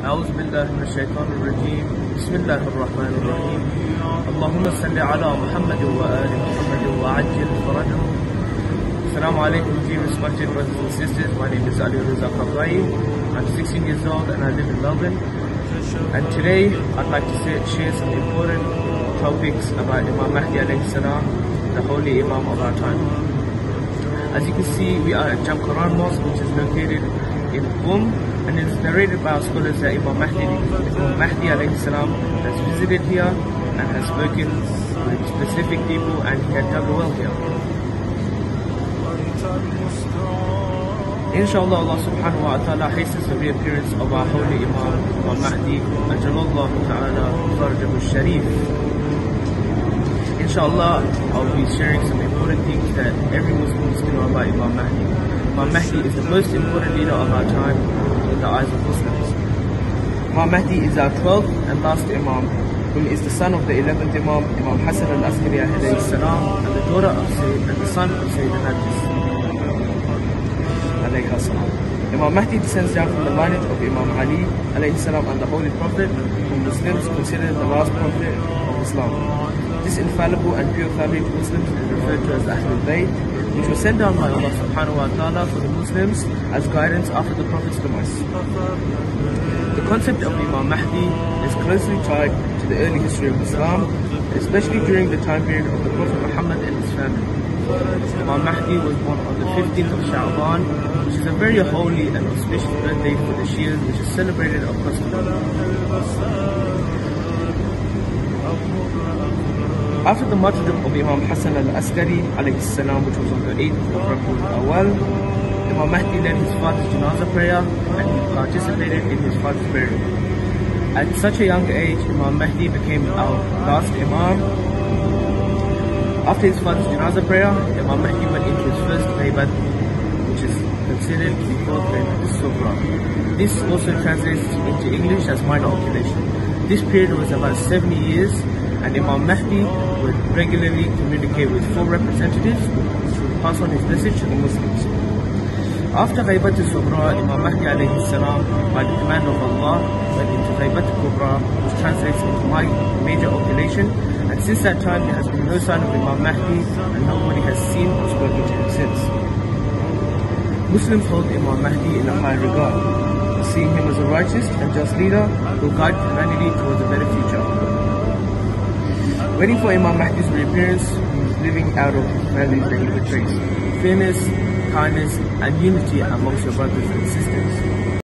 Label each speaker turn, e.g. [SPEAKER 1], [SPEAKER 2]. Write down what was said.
[SPEAKER 1] أعوذ بالله من الشيطان الرجيم. بسم الله الرحمن الرحيم. اللهم صل على محمد وآل محمد وعجل فرجهم. Assalamu alaikum, dear respected brothers and sisters. My name is Ali Reza Kabai. I'm 16 years old and I live in Melbourne. And today I'd like to share some important topics about Imam Mahdi alayhi salam, the holy Imam of our time. As you can see, we are at Jam Quran Mosque, which is located in Qom, and it is narrated by our scholars that Imam Mahdi alayhi salam has visited here and has spoken with specific people, and he had dug a well here. Inshallah, Allah subhanahu wa ta'ala hastens the reappearance of our holy Imam Mahdi, Ajalallahu ta'ala Farajahu Sharif. Inshallah, I'll be sharing some important things that every Muslim needs to know about Imam Mahdi. Imam Mahdi is the most important leader of our time in the eyes of Muslims. Imam Mahdi is our 12th and last Imam, whom is the son of the 11th Imam, Imam Hassan al-Askari alayhi salam, and the daughter of Sayyid and the son of Sayyidina alayhi salam. Imam Mahdi descends down from the lineage of Imam Ali alayhi salam and the Holy Prophet, whom Muslims consider the last Prophet of Islam. This infallible and pure family of Muslims is referred to as Ahlul Bayt, which was sent down by Allah subhanahu wa ta'ala for the Muslims as guidance after the Prophet's demise. The concept of Imam Mahdi is closely tied to the early history of Islam, especially during the time period of the Prophet Muhammad and his family. Imam Mahdi was born on the 15th of Sha'ban, which is a very holy and auspicious birthday for the Shias, which is celebrated across the world. After the martyrdom of Imam Hassan al-Askari alayhi salam, which was on the 8th of Rabiul Awal, Imam Mahdi led his father's janazah prayer and he participated in his father's burial. At such a young age, Imam Mahdi became our last Imam. After his father's janazah prayer, Imam Mahdi went into his first Ghaibat, which is considered to be called Ghaibat al-Sughra. This also translates into English as minor occupation. This period was about 70 years, and Imam Mahdi would regularly communicate with 4 representatives which would pass on his message to the Muslims. After Ghaibat al-Sughra, Imam Mahdi alayhi salam, by the command of Allah, went into Ghaibat al-Kubra, which translates into major occupation, and since that time there has been no sign of Imam Mahdi and nobody has seen or spoken to him since. Muslims hold Imam Mahdi in a high regard, seeing him as a righteous and just leader who will guide humanity towards a better future. Waiting for Imam Mahdi's reappearance means living out of his values that he portrays: fairness, kindness, and unity amongst your brothers and sisters.